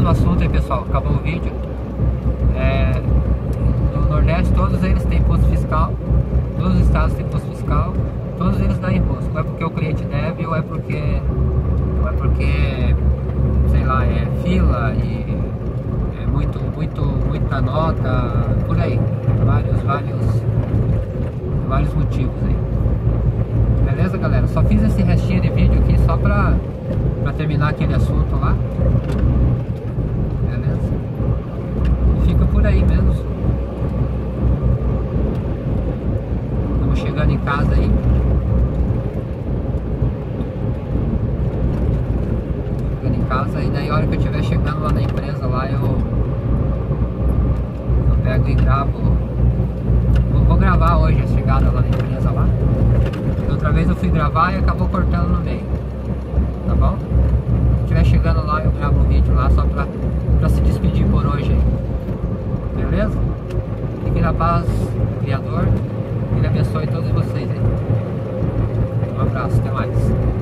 encerrando o assunto aí, pessoal, acabou o vídeo. No Nordeste todos eles têm imposto fiscal, todos os estados têm imposto fiscal, todos eles dão imposto. Ou é porque o cliente deve, ou é porque sei lá, é fila e é muita nota, por aí, vários motivos aí. Beleza, galera? Só fiz esse restinho de vídeo aqui só pra terminar aquele assunto lá. Beleza? Fica por aí mesmo. Estamos chegando em casa aí. Chegando em casa e daí a hora que eu estiver chegando lá na empresa lá eu pego e gravo. Vou gravar hoje a chegada lá na empresa lá. Outra vez eu fui gravar e acabou cortando no meio. Tá bom? Se estiver chegando lá eu gravo um vídeo lá só pra se despedir por hoje aí. Beleza? Fique na paz, Criador. Ele abençoe todos vocês aí. Um abraço, até mais.